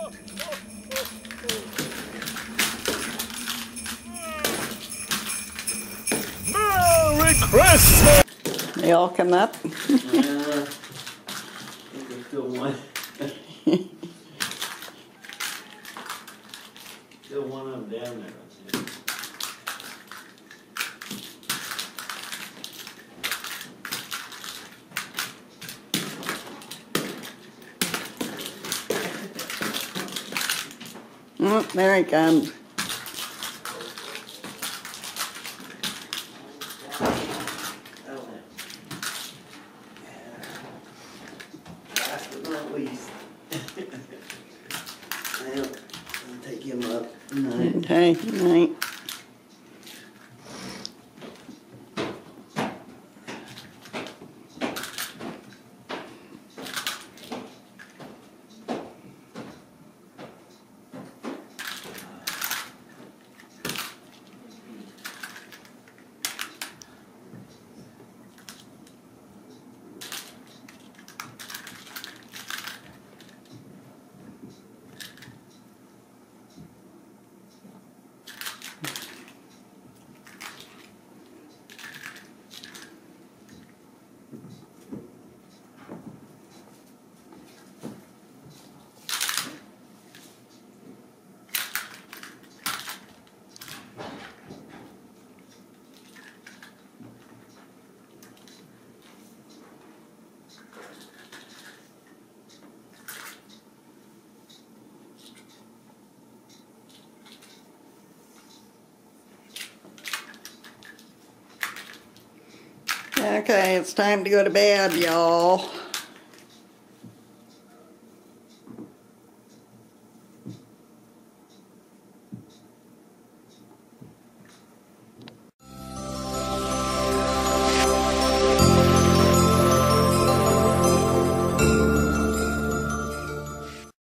Merry Christmas! They all come up. I think there's still one. Still one of them down there, I think. There he comes. Last but not least. Well, I'll take him up tonight. Okay, good night. Okay, it's time to go to bed, y'all.